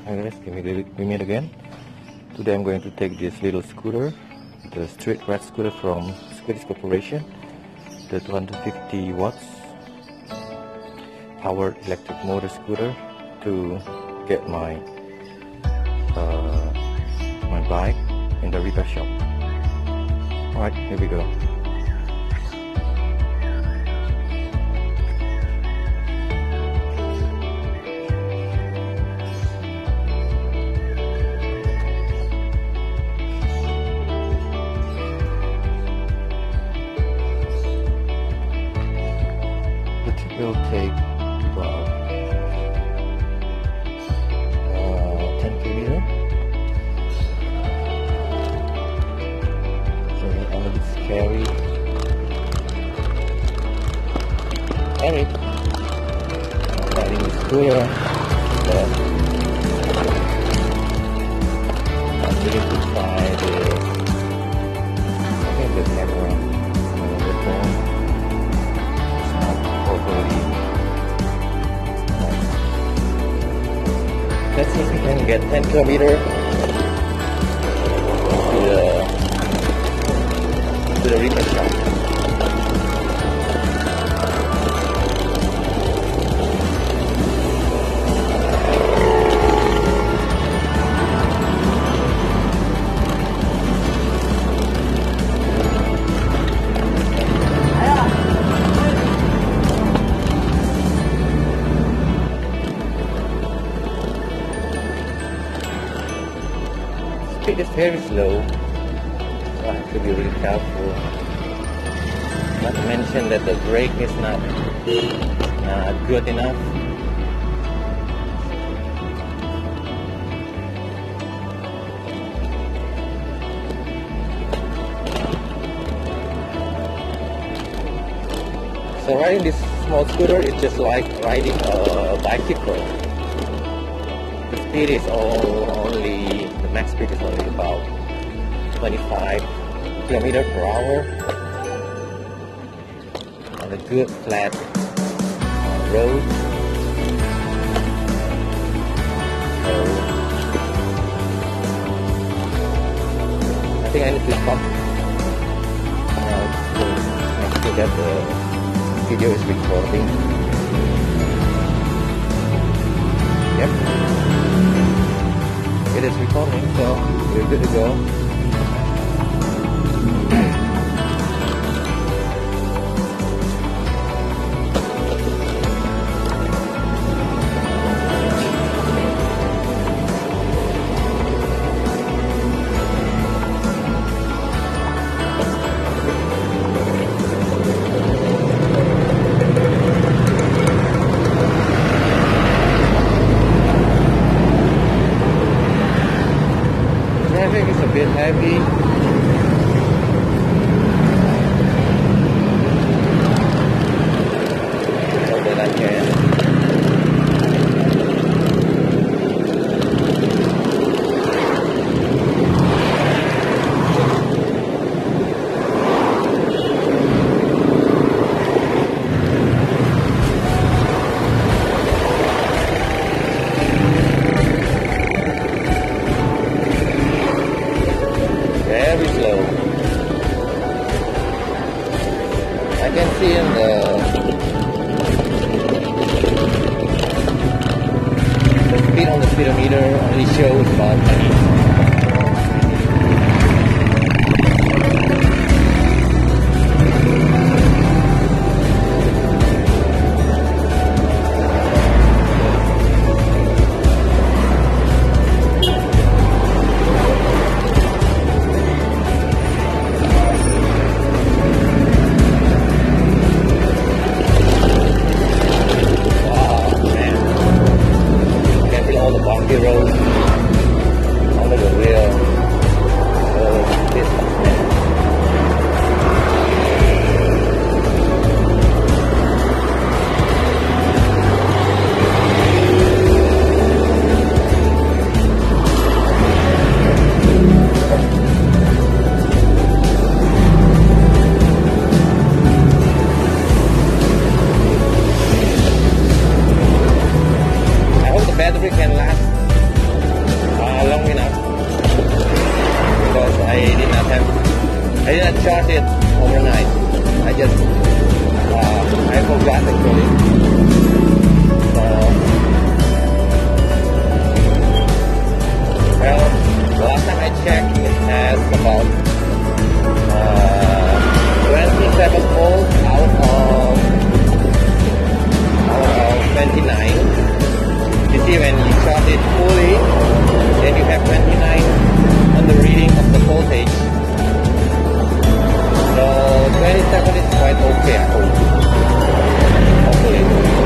Hi guys, we meet again. Today I'm going to take this little scooter, the street rat scooter from Swedish Corporation, the 250 watts powered electric motor scooter to get my my bike in the repair shop. Alright, here we go. It will take about 10 kilometers. So a little bit scary. Eric, I'm riding the scooter, but I'm willing to try the camera on the phone. Let's see if we can get 10 kilometers to the repair shop. Speed is very slow, so I have to be really careful. Not to mention that the brake is not good enough. So riding this small scooter is just like riding a bicycle. The speed is only, the max speed is only about 25 kilometers per hour on a good flat road. So I think I need to stop to make sure that the video is recording. Yep. It is recording, so we're good to go. Traffic is a bit heavy. So that I can very slow. I can see in the speed on the speedometer only shows about 20. Road on the flat actually. So, well, the last time I checked, it has about 27 volts out of 29. You see, when you charge it fully, then you have 29 on the reading of the voltage. So 27 is quite okay, I hope. Hopefully.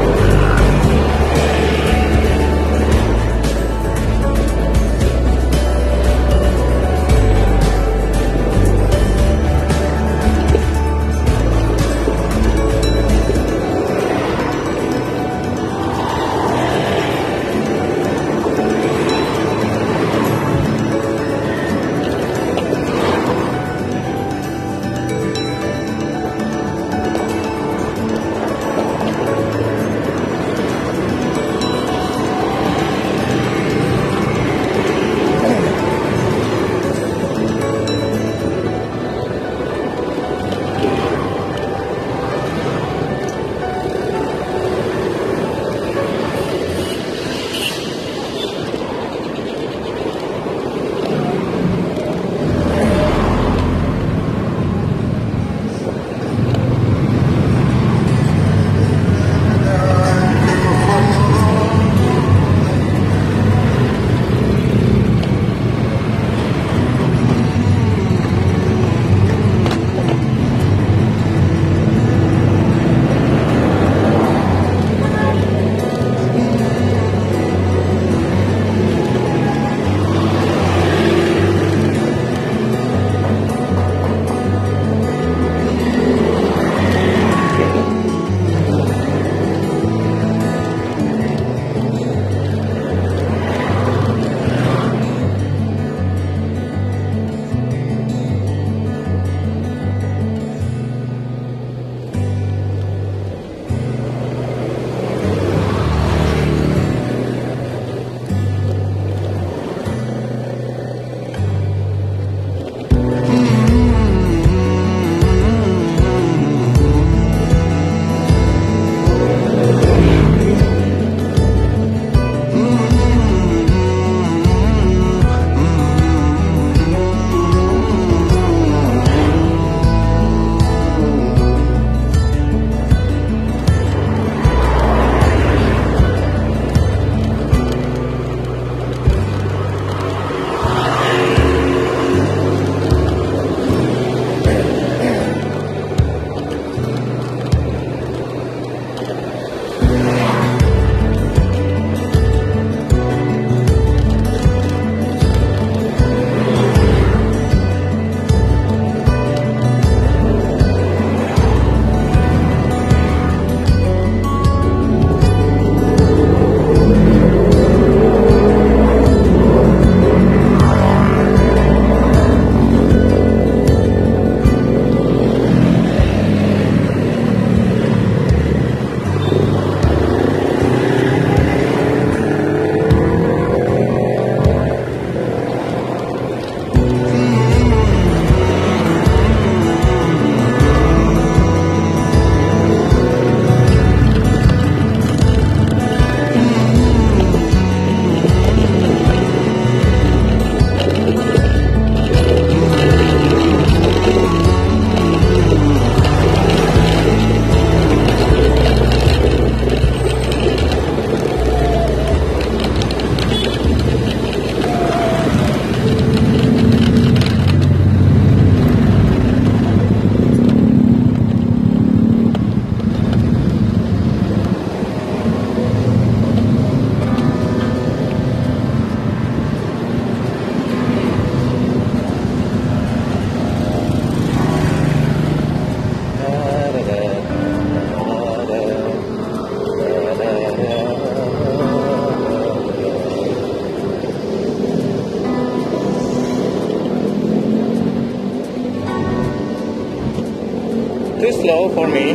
too slow for me.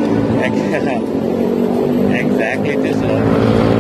Exactly too slow.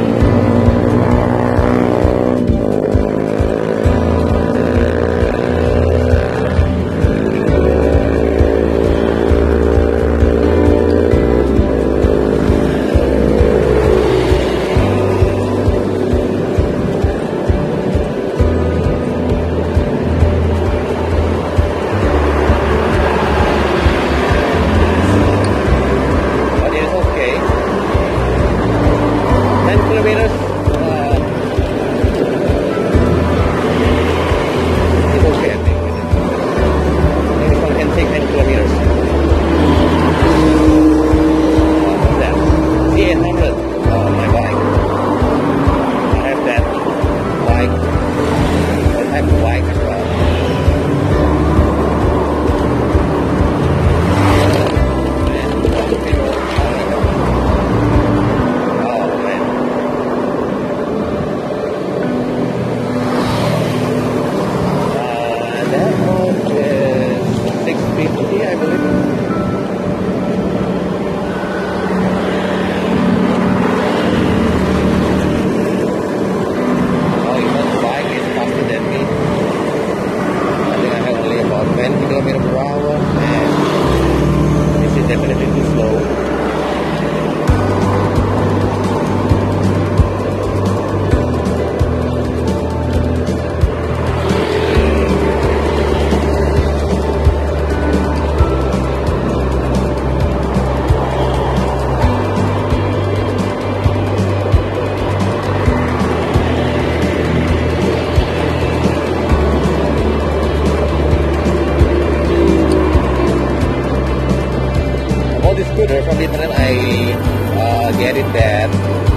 get it that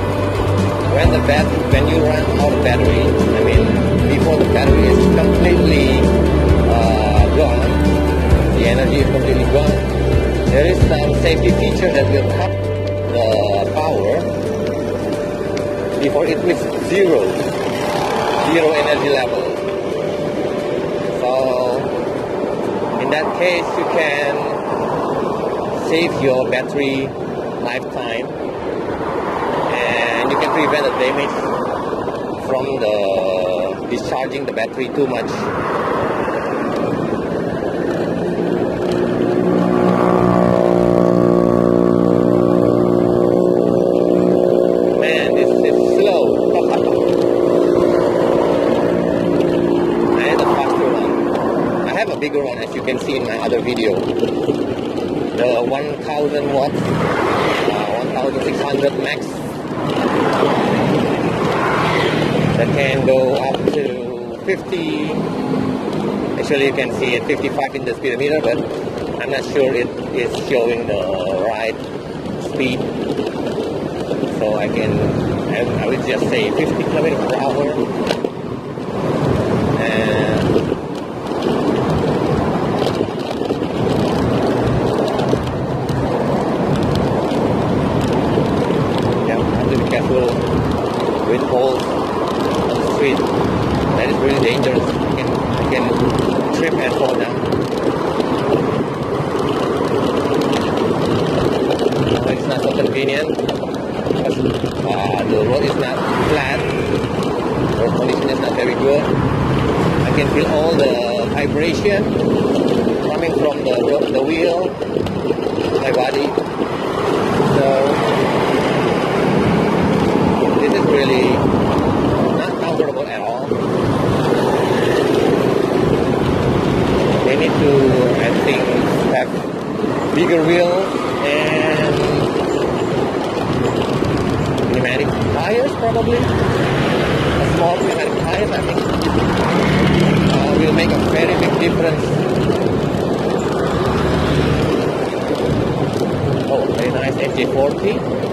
when you run out of battery, I mean before the battery is completely gone, the energy is completely gone, there is some safety feature that will cut the power before it reaches zero energy level. So in that case, you can save your battery lifetime, and you can prevent the damage from the discharging the battery too much. Man, this is slow. I had a faster one. I have a bigger one, as you can see in my other video. The 1000 watts, 1600 max, that can go up to 50. Actually, you can see it 55 in the speedometer, but I'm not sure it is showing the right speed. So I would just say 50 kilometers per hour. And careful with holes on the street. That is really dangerous. You can trip and fall down. It's not so convenient because the road is not flat. The road condition is not very good. I can feel all the vibration coming from the wheel, my body. So this is really not comfortable at all. They need to, I think, have bigger wheels and pneumatic tires, probably. A small pneumatic tires, I think, will make a very big difference. Oh, very nice NJ40.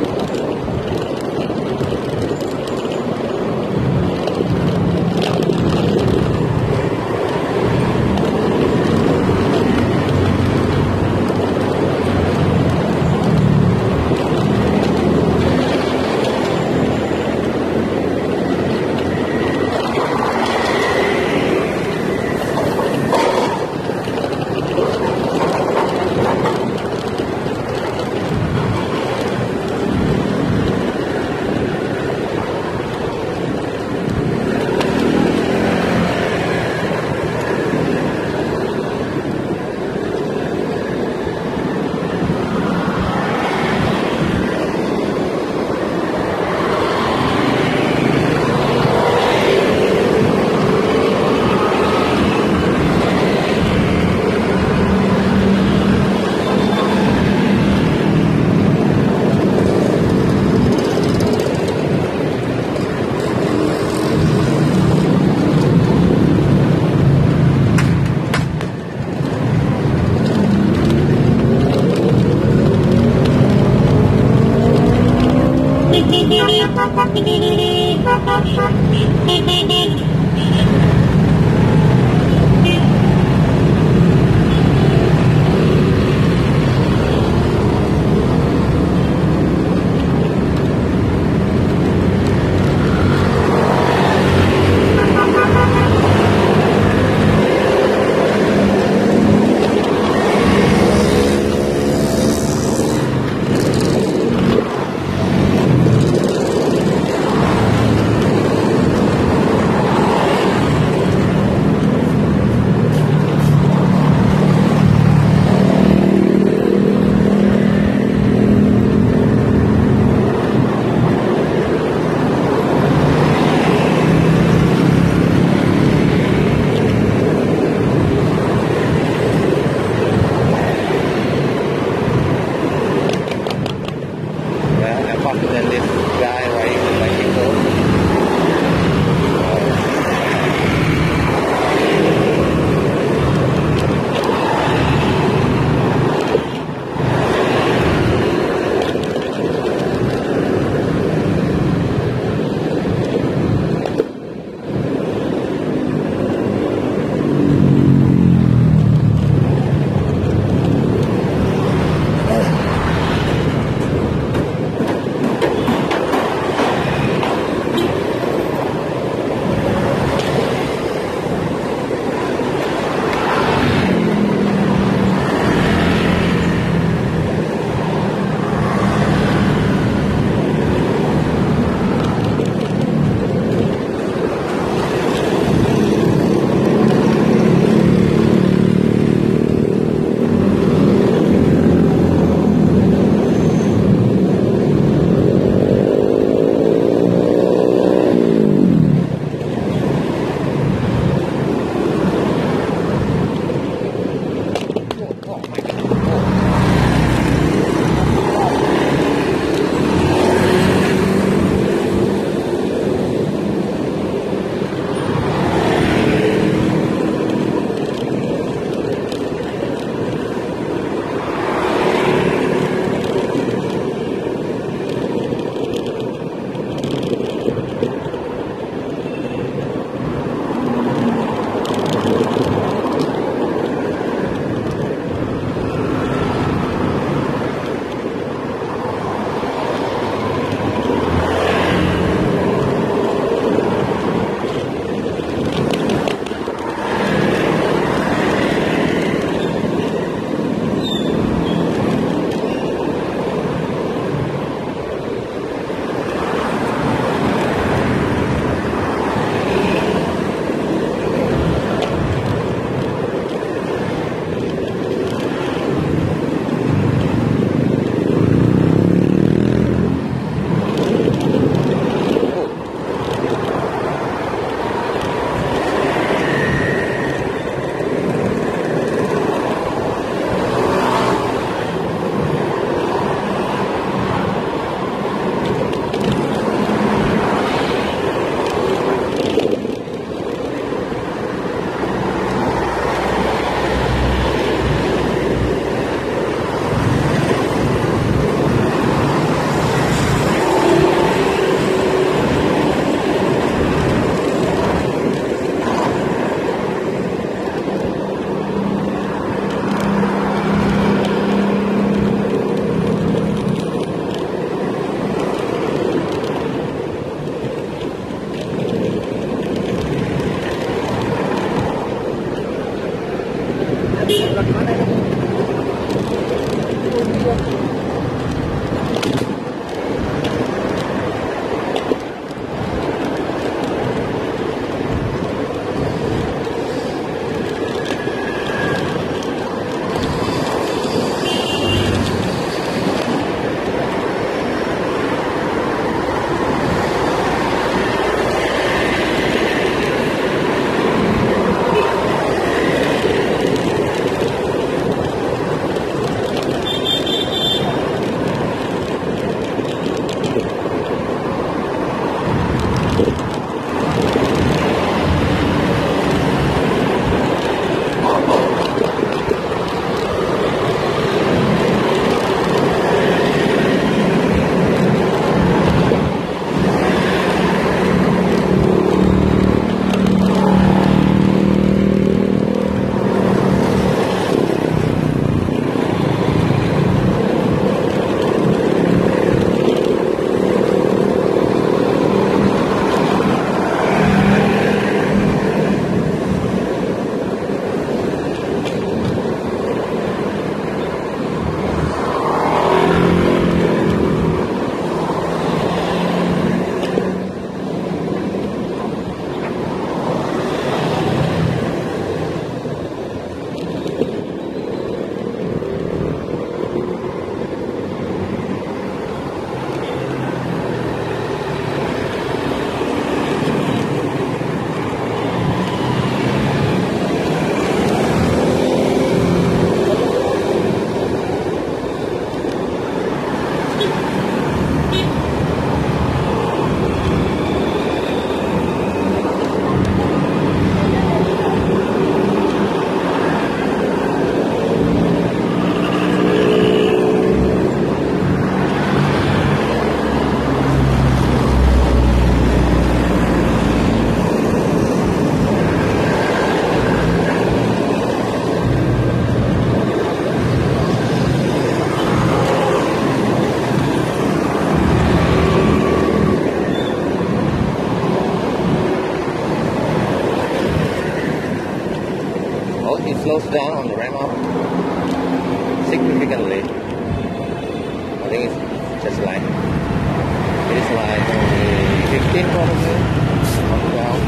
slows down on the ramp up significantly. I think it's just like it is like only 15 probably on the ground.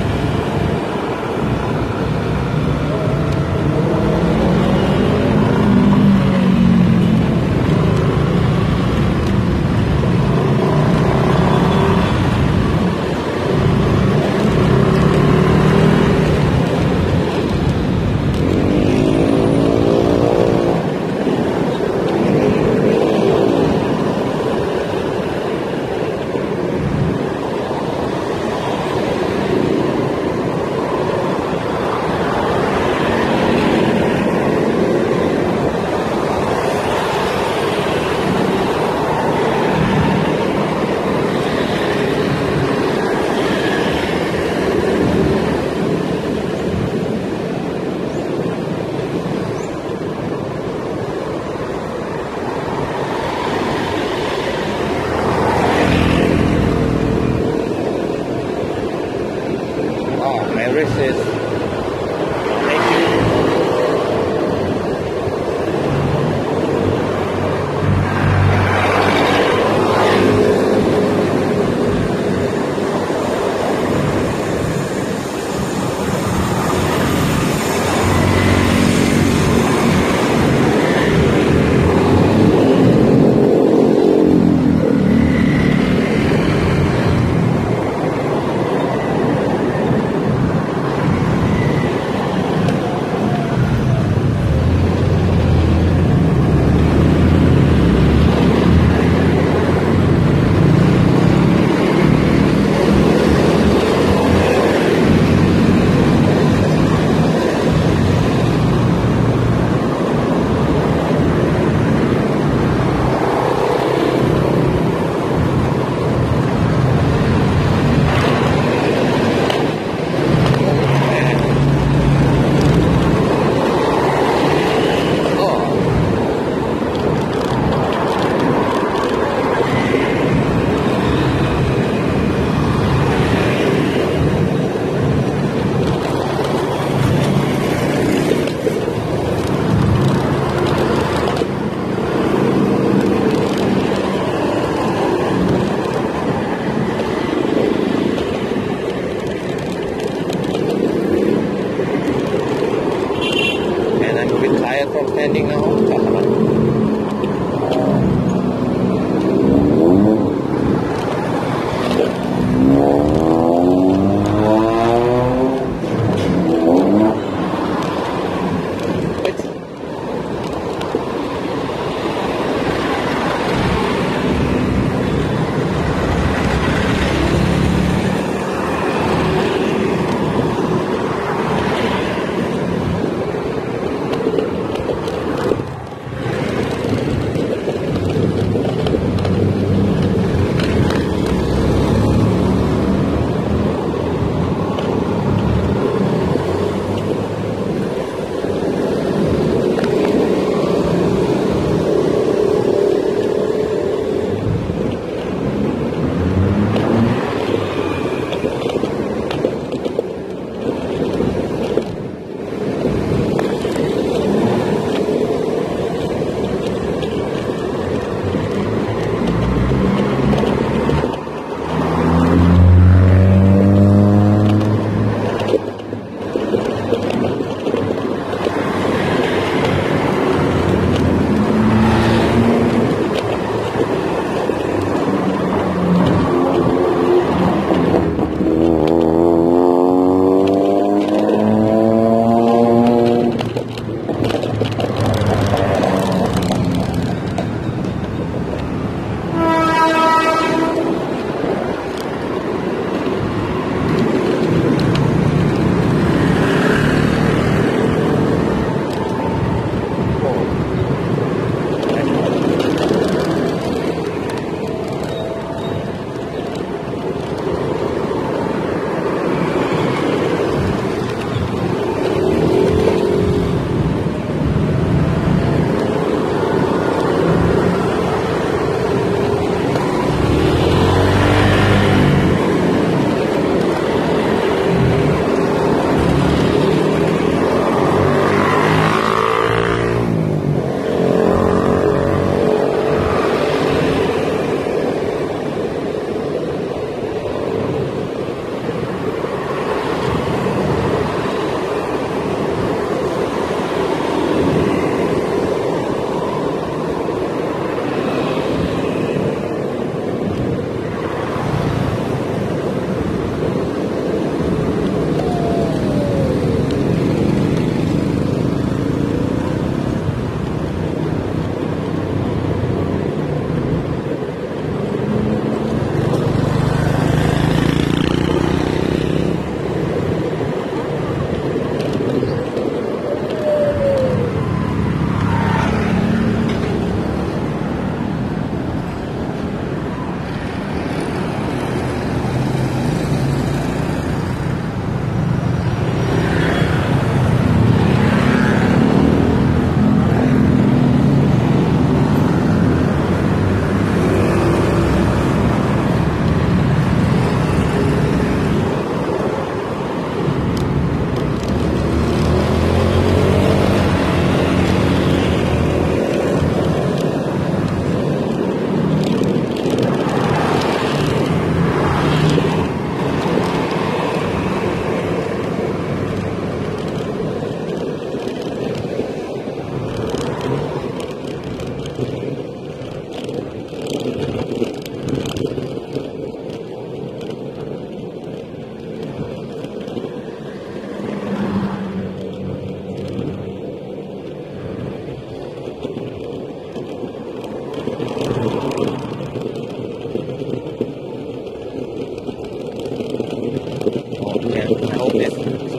Wrist is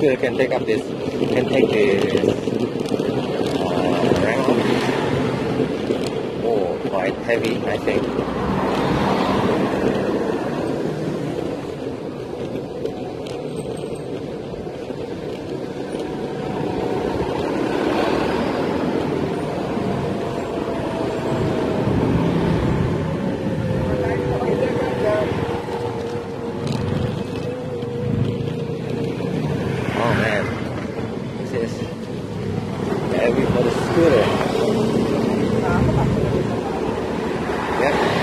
scooter can take up this, can take this ramp up. Oh, quite heavy, I think. Oh man, this is heavy for the scooter. Yep.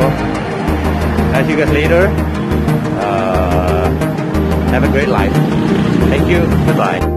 I'll see you guys later. Have a great life. Thank you. Goodbye.